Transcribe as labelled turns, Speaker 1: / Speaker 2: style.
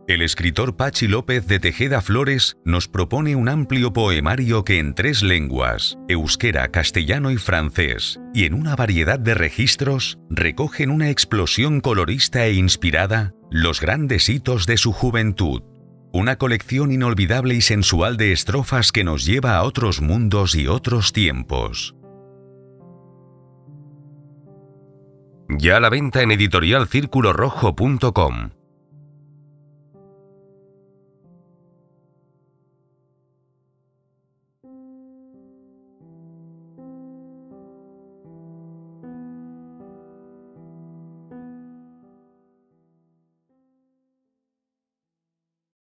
Speaker 1: El escritor Pachi López de Tejeda Flores nos propone un amplio poemario que en 3 lenguas, euskera, castellano y francés, y en una variedad de registros, recoge en una explosión colorista e inspirada los grandes hitos de su juventud. Una colección inolvidable y sensual de estrofas que nos lleva a otros mundos y otros tiempos. Ya a la venta en editorialcirculorrojo.com.